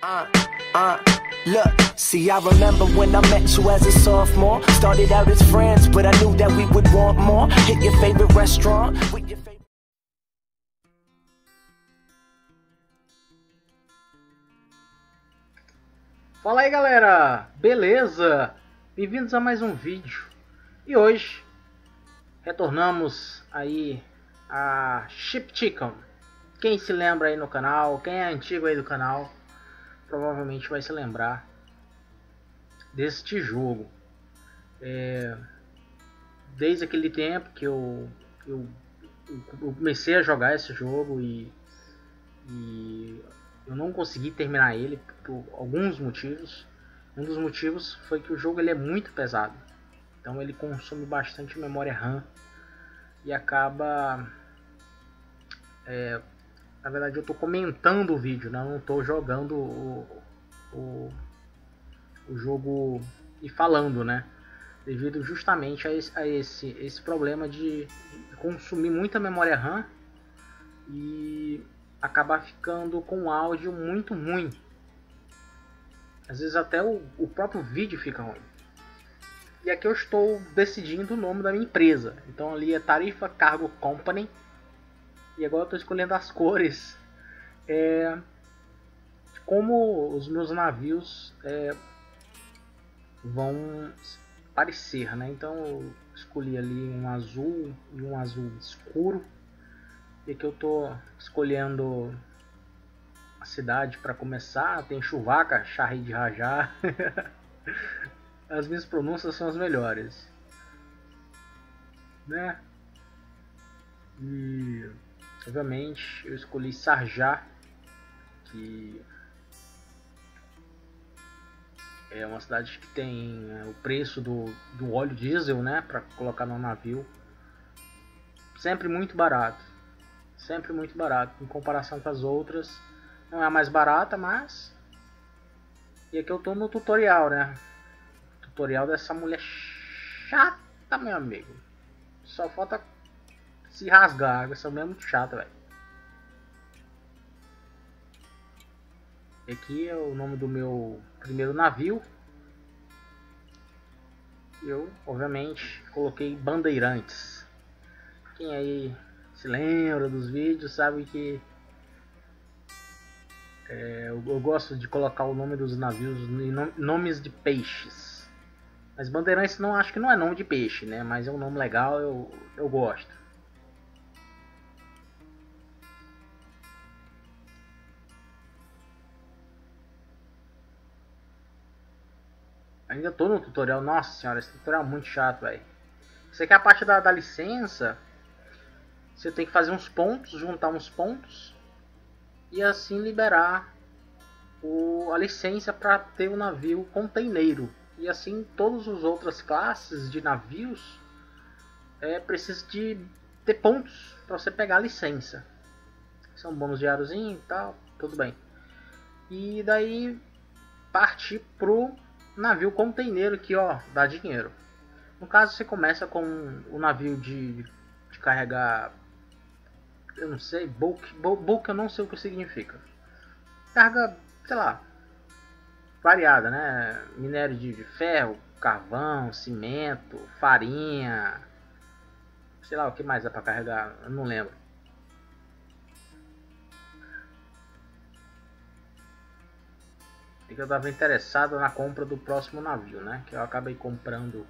Look, see, I remember when I met you as a sophomore. Started out as friends, but I knew that we would want more. Hit your favorite restaurant with your favorite... Fala aí, galera, beleza? Bem-vindos a mais um vídeo. E hoje retornamos aí a Chip Chicken. Quem se lembra aí no canal, quem é antigo aí do canal, provavelmente vai se lembrar deste jogo. Desde aquele tempo que eu comecei a jogar esse jogo e eu não consegui terminar ele por alguns motivos. Um dos motivos foi que o jogo ele é muito pesado, então ele consome bastante memória RAM e acaba... na verdade eu estou comentando o vídeo, né? Eu não estou jogando o jogo e falando, né? Devido justamente a esse problema de consumir muita memória RAM e acabar ficando com um áudio muito ruim. Às vezes até o próprio vídeo fica ruim. E aqui eu estou decidindo o nome da minha empresa. Então ali é Tarifa Cargo Company. E agora eu estou escolhendo as cores. Como os meus navios vão parecer, né? Então eu escolhi ali um azul e um azul escuro. E aqui eu estou escolhendo a cidade para começar. Tem Chewbacca, Shahid Rajar. As minhas pronúncias são as melhores, né? E obviamente eu escolhi Sarjar, que é uma cidade que tem o preço do óleo diesel, né, para colocar no navio, sempre muito barato em comparação com as outras. Não é a mais barata, mas... E aqui eu tô no tutorial, né? Tutorial dessa mulher chata, meu amigo. Só falta se rasgar. Essa mulher é muito chata, velho. Aqui é o nome do meu primeiro navio. Eu, obviamente, coloquei Bandeirantes. Quem aí se lembra dos vídeos sabe que eu gosto de colocar o nome dos navios em nomes de peixes. Mas Bandeirantes não, acho que não é nome de peixe, né? Mas é um nome legal, eu gosto. Ainda tô no tutorial. Nossa senhora, esse tutorial é muito chato, velho. Isso aqui é a parte da licença. Você tem que fazer uns pontos, juntar uns pontos e assim liberar a licença para ter o navio containeiro. E assim todas as outras classes de navios precisa de ter pontos para você pegar a licença. São bônus diáriozinho e tal, tudo bem. E daí partir pro navio containeiro que, ó, dá dinheiro. No caso você começa com o navio de carregar, eu não sei, bulk eu não sei o que significa. Carga, sei lá, variada, né? Minério de ferro, carvão, cimento, farinha, sei lá o que mais dá para carregar, eu não lembro. E que eu estava interessado na compra do próximo navio, né? Que eu acabei comprando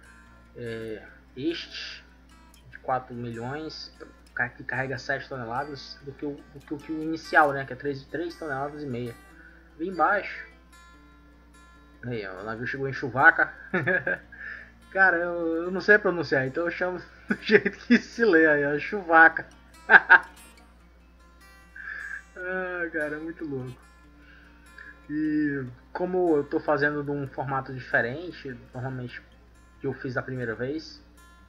este de 4 milhões, que carrega 7 toneladas, do que o inicial, né? Que é 3 toneladas e meia. Vim embaixo. Aí, ó, o navio chegou em Chewbacca. Cara, eu não sei pronunciar, então eu chamo do jeito que se lê aí, ó, Chewbacca. Ah, cara, é muito louco. E como eu tô fazendo de um formato diferente, normalmente que eu fiz da primeira vez,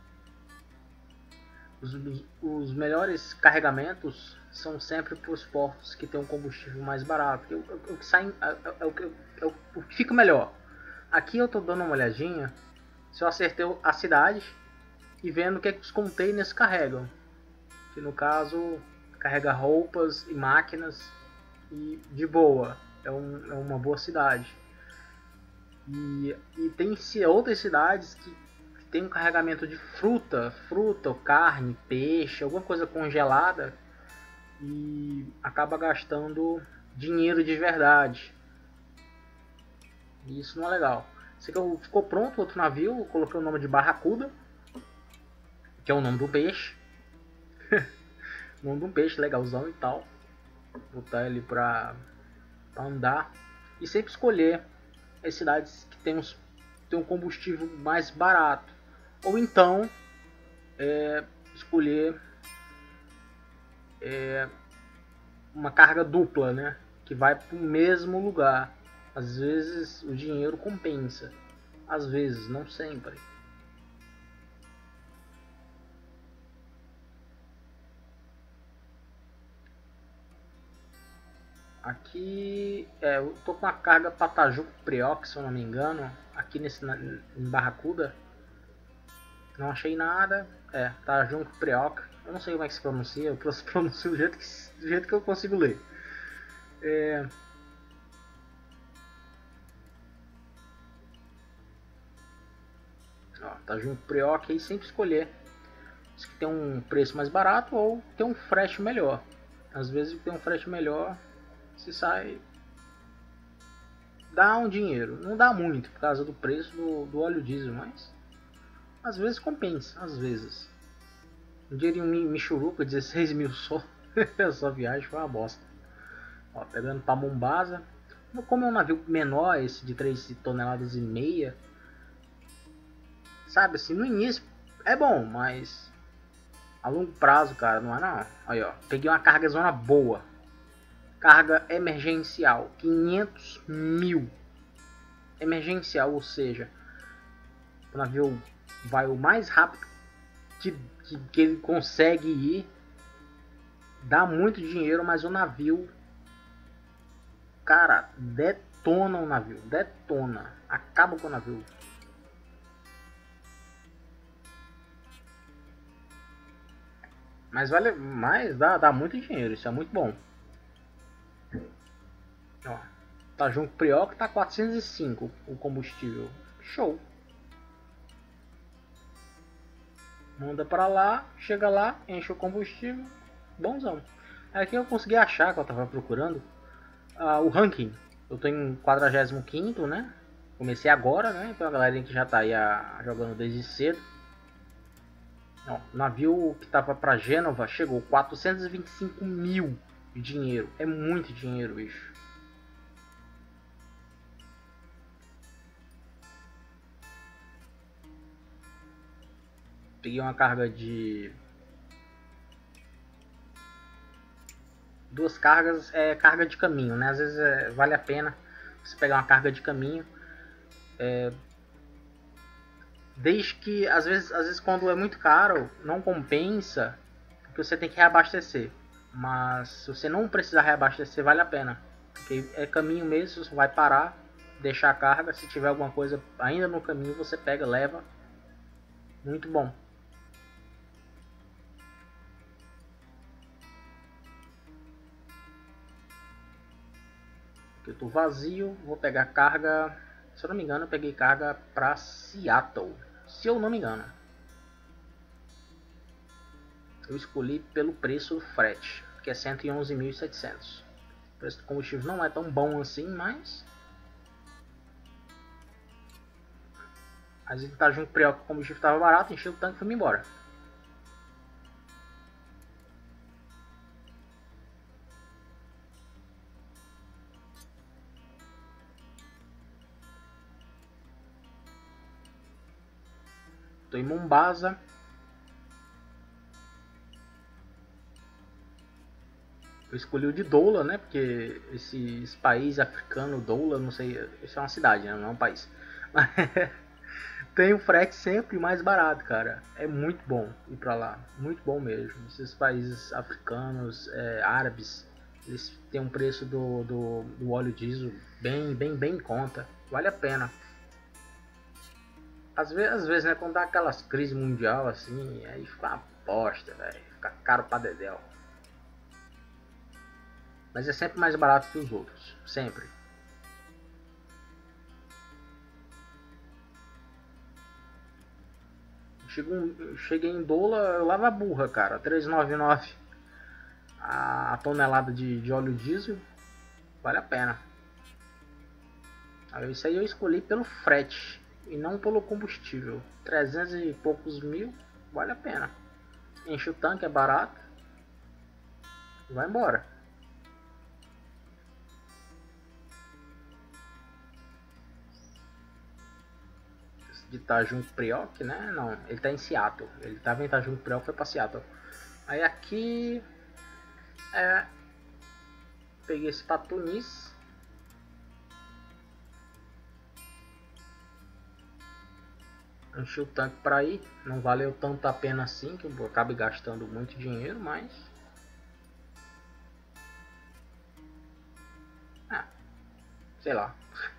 os melhores carregamentos são sempre para os portos que tem um combustível mais barato. O que fica melhor. Aqui eu tô dando uma olhadinha se eu acertei a cidade e vendo o que os containers carregam. Que no caso carrega roupas e máquinas e de boa. é uma boa cidade. E tem outras cidades que tem um carregamento de fruta ou carne, peixe, alguma coisa congelada, e acaba gastando dinheiro de verdade. E isso não é legal. Ficou pronto outro navio, eu coloquei o nome de Barracuda, que é o nome do peixe. O nome de um peixe legalzão e tal. Botar ele pra andar. E sempre escolher as cidades que tem um combustível mais barato. Ou então escolher uma carga dupla, né? Que vai para o mesmo lugar. Às vezes o dinheiro compensa. Às vezes, não sempre. Aqui eu tô com a carga Patajuco Prioc, se eu não me engano. Aqui em Barracuda. Não achei nada. Patajuco Prioc. Eu não sei como é que se pronuncia. Eu pronuncio do jeito que eu consigo ler. Patajuco Prioc, aí sempre escolher se tem um preço mais barato ou tem um frete melhor. Às vezes tem um frete melhor, se sai, dá um dinheiro. Não dá muito por causa do preço do óleo diesel, mas às vezes compensa, às vezes. Um dinheirinho Michuruca, 16 mil só. Essa viagem foi uma bosta. Pegando para Mombasa. Como é um navio menor, esse de 3,5 toneladas, sabe assim, no início é bom, mas a longo prazo, cara, não é não. Aí, peguei uma carga zona boa. Carga emergencial, 500 mil. Emergencial, ou seja, o navio vai o mais rápido que ele consegue ir. Dá muito dinheiro, mas o navio, cara, detona o navio. Detona. Acaba com o navio. Mas dá muito dinheiro, isso é muito bom. Patajuco Prioc tá 405 o combustível. Show. Manda pra lá, chega lá, enche o combustível. Bonzão. Aqui eu consegui achar, que eu tava procurando, o ranking. Eu tô em 45º, né? Comecei agora, né? Então a galerinha que já tá aí jogando desde cedo. O navio que tava pra Gênova chegou 425 mil de dinheiro. É muito dinheiro, bicho. Peguei uma carga de 2 cargas, carga de caminho, né? Às vezes vale a pena você pegar uma carga de caminho. Desde que às vezes quando é muito caro, não compensa, porque você tem que reabastecer. Mas se você não precisar reabastecer, vale a pena. Porque é caminho mesmo, você vai parar, deixar a carga. Se tiver alguma coisa ainda no caminho, você pega, leva. Muito bom. Eu tô vazio, vou pegar carga. Se eu não me engano, eu peguei carga para Seattle. Se eu não me engano. Eu escolhi pelo preço do frete, que é 111.700. O preço do combustível não é tão bom assim, mas a gente tá junto com o combustível estava barato, encheu o tanque e fui embora. Tô em Mombasa. Eu escolhi o de Doula, né? Porque esses países africanos, Doula, não sei, isso é uma cidade, né? Não é um país. Tem o frete sempre mais barato, cara. É muito bom ir pra lá, muito bom mesmo. Esses países africanos, árabes, eles têm um preço do óleo diesel bem em conta. Vale a pena. Às vezes, né, quando dá aquelas crises mundial assim, aí fica uma bosta, velho. Fica caro pra dedéu. Mas é sempre mais barato que os outros. Sempre. Cheguei em Dola, eu lavo a burra, cara. 3,99 a tonelada de óleo diesel. Vale a pena. Isso aí eu escolhi pelo frete e não pelo combustível. 300 e poucos mil, vale a pena. Enche o tanque, é barato. Vai embora. De Itajunga Prioc, né? Não, ele tá em Seattle. Ele tava em Itajunga Prioc, foi pra Seattle. Aí aqui peguei esse pra Tunis. Enchi o tanque pra ir. Não valeu tanto a pena assim, que eu acabei gastando muito dinheiro, mas sei lá.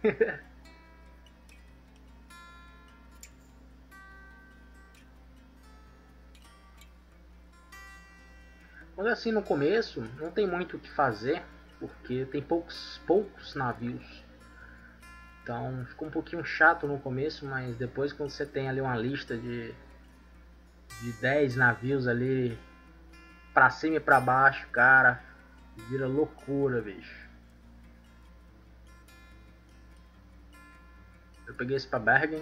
Quando é assim no começo, não tem muito o que fazer, porque tem poucos navios. Então ficou um pouquinho chato no começo, mas depois quando você tem ali uma lista de 10 navios ali pra cima e pra baixo, cara, vira loucura, bicho. Eu peguei esse pra Bergen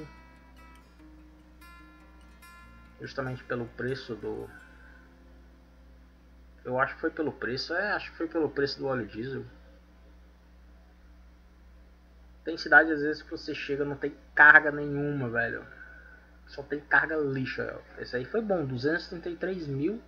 justamente pelo preço do... Eu acho que foi pelo preço, acho que foi pelo preço do óleo diesel. Tem cidade às vezes que você chega não tem carga nenhuma, velho. Só tem carga lixa. Esse aí foi bom, 233 mil.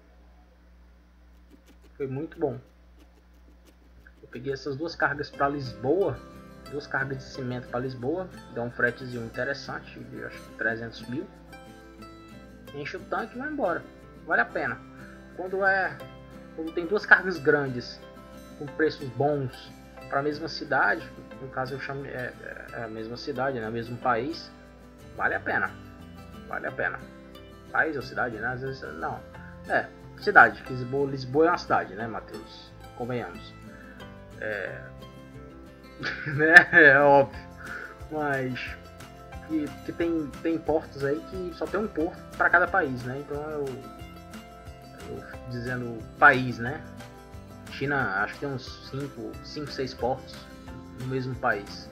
Foi muito bom. Eu peguei essas duas cargas para Lisboa. 2 cargas de cimento para Lisboa. Dá um fretezinho interessante, de acho que 300 mil. Enche o tanque e vai embora. Vale a pena. Quando tem 2 cargas grandes com preços bons para a mesma cidade, no caso eu chamo a mesma cidade, né, o mesmo país, vale a pena. Vale a pena. País ou cidade, né? Às vezes não. Cidade, que Lisboa é uma cidade, né, Matheus? Convenhamos. Né? É óbvio. Mas que tem portos aí que só tem um porto para cada país, né? Então eu dizendo país, né? China, acho que tem uns 5, 6 portos no mesmo país.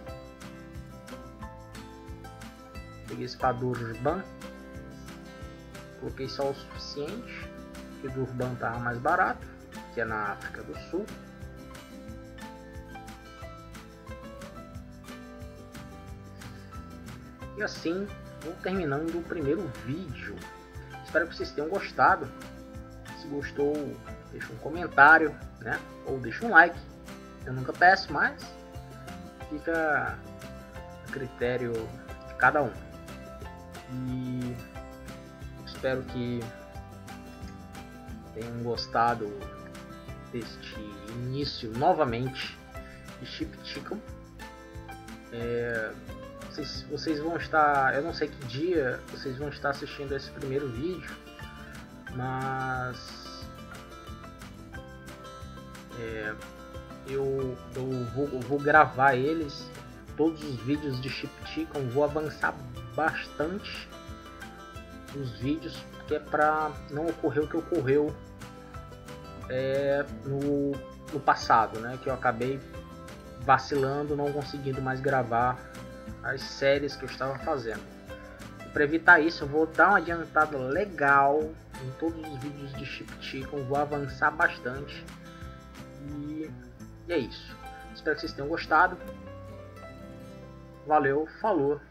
Peguei esse para Durban. Coloquei só o suficiente, que o Durban tava mais barato, que é na África do Sul. E assim vou terminando o primeiro vídeo. Espero que vocês tenham gostado. Se gostou, deixa um comentário, né? Ou deixa um like. Eu nunca peço, mas fica a critério de cada um. E espero que tenham gostado deste início novamente de Chip Chicken. Vocês vão estar, eu não sei que dia vocês vão estar assistindo esse primeiro vídeo, mas eu vou gravar eles, todos os vídeos de Chip Chicken. Vou avançar bastante os vídeos, que é para não ocorrer o que ocorreu no passado, né? Que eu acabei vacilando, não conseguindo mais gravar as séries que eu estava fazendo. Para evitar isso, eu vou dar uma adiantada legal em todos os vídeos de Chip Chicken. Vou avançar bastante e é isso. Espero que vocês tenham gostado. Valeu, falou.